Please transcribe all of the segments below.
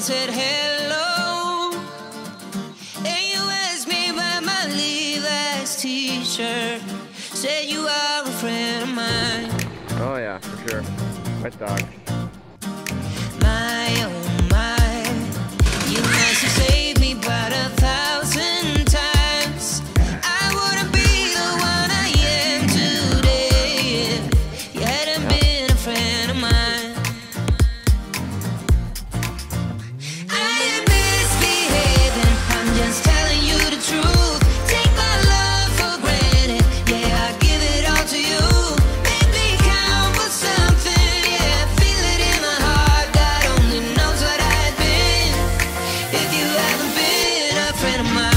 said hello, and you asked me about my Levi's t-shirt. Said you are a friend of mine. Oh yeah, for sure. Wet dog. My oh my, you must have saved me about 1,000 times. I wouldn't be the one I am today if you hadn't been a friend of mine. I am misbehaving, I'm just telling you the truth. Take my love for granted, yeah, I give it all to you. Make me count for something, yeah, feel it in my heart. God only knows what I'd been if you haven't been a friend of mine.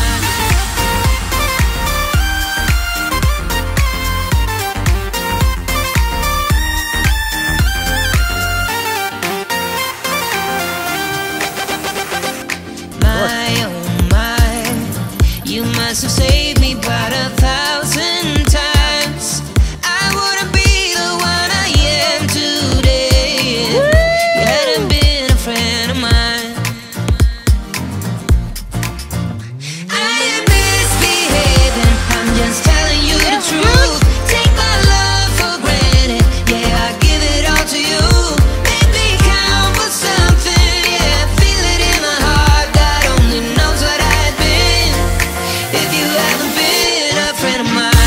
My oh my, you must have saved me about 1,000 times. I wouldn't be the one I am today if you hadn't been a friend of mine. I am misbehaving, I'm just telling you the truth. Take my love for granted, yeah, I give it all to you. Make me count for something, yeah, feel it in my heart. God only knows what I'd been if you haven't been a friend of mine.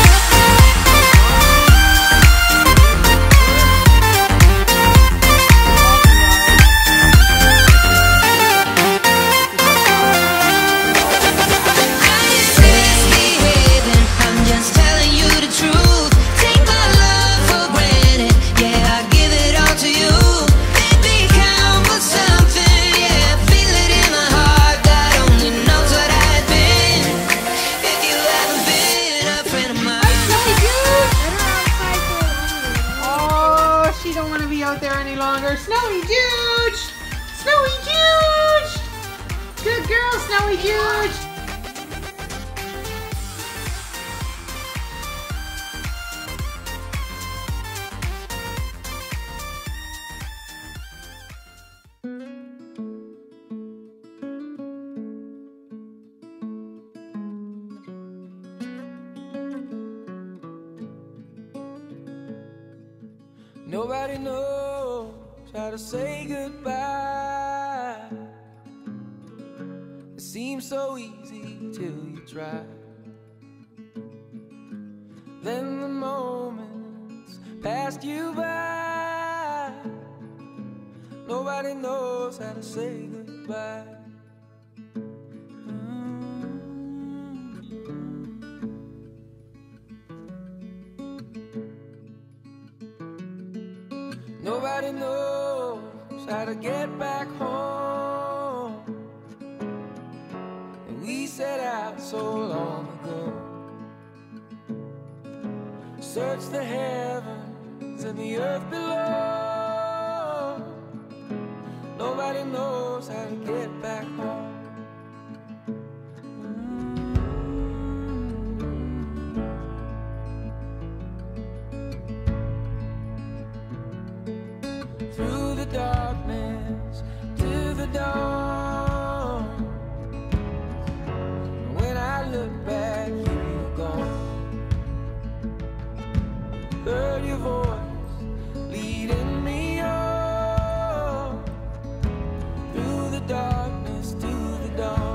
Misbehaving, I'm just telling you the truth. Take my love for granted, yeah, I give it all to you. Make me count for something, yeah, feel it in my heart. God only knows what I'd been if you haven't been a friend of mine. Oh, she don't want to be out there any longer. Snowy Juge! Snowy Juge! Good girl, Snowy Juge! Nobody knows how to say goodbye. It seems so easy till you try. Then the moments passed you by. Nobody knows how to say goodbye. Nobody knows how to get back home. And we set out so long ago. Search the heavens and the earth below. Nobody knows how to get back home. Through the darkness to the dawn. When I look back, you're gone. Heard your voice leading me on. Through the darkness to the dawn.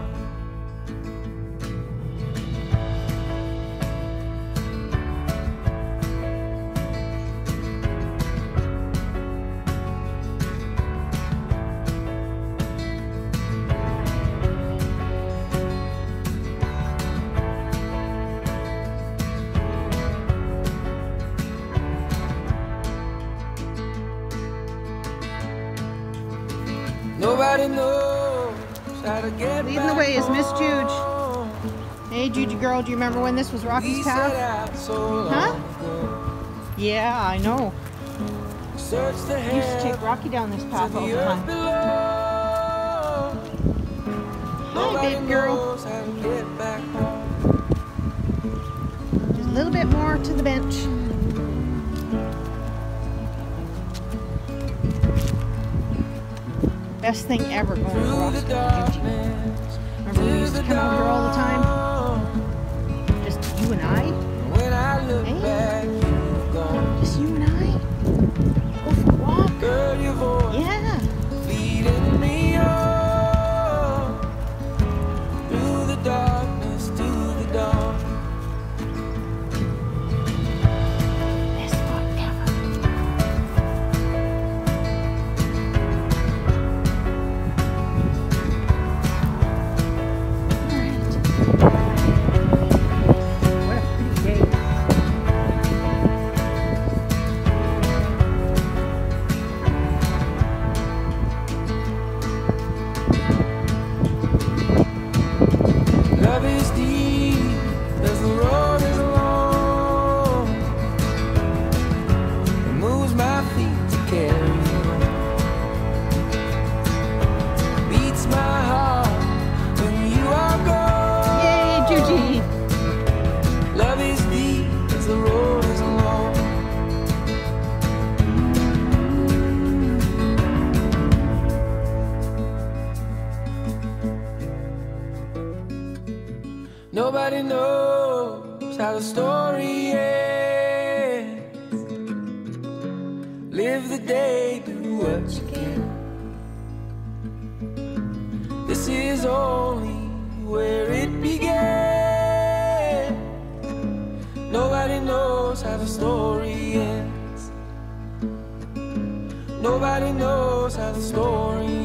Nobody knows how to get Leading the way is Miss Juge. Hey, Juji girl, do you remember when this was Rocky's path? Huh? Yeah, I know. I used to take Rocky down this path all the time. Hi, big girl. Just a little bit more to the bench. Best thing ever going to Roscoe, Juji. Remember we used to come out here all the time? Just you and I? When I look Hey? back, you've gone. Just you and I? Go for a walk. Girl, your voice Yeah. leading me on through the darkness to the dawn. Best walk ever. What a pretty day. Love is deep as the road is long. It moves my feet to carry on. Beats my heart when you are gone. Yay, Juji. Love is deep as the road is long. Nobody knows how the story ends. Live the day, do what you can. This is only where it began. Nobody knows how the story ends. Nobody knows how the story